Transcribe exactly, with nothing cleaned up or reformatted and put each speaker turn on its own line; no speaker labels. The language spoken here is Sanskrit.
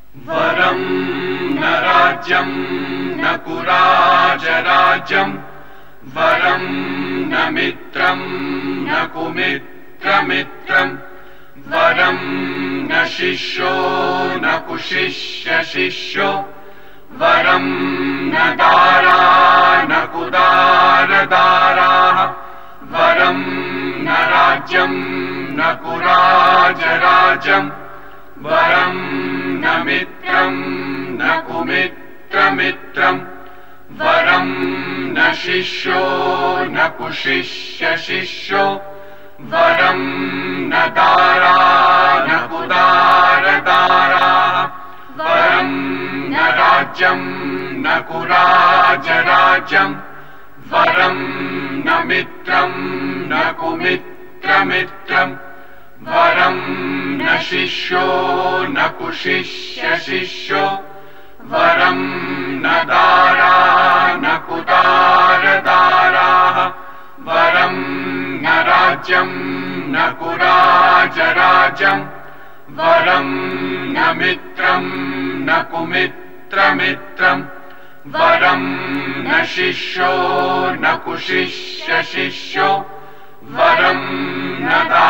वरं न राज्यं न कुराजराज्यं वरं न मित्रं न कुमित्रमित्रं वरं न शिष्यो न कुशिष्यशिष्यो वरं न दारा न कुदारदाराः वरं न राज्यं न कुराजराज्यं वरं न मित्रं न कुमित्रमित्रं वरं न शिष्यो न कुशिष्यशिष्यो वरं न दारा न कुदारदाराः वरं न राज्यं न कुराजराज्यं वरं न मित्रं न कुमित्रमित्रं वरं न शिष्यो न कुशिष्यशिष्यो वरं न दारा न कुदारदाराः वरं न राज्यं न कुराजराज्यं वरं न मित्रं न कुमित्रमित्रं वरं न शिष्यो न कुशिष्यशिष्यो वरं न दारा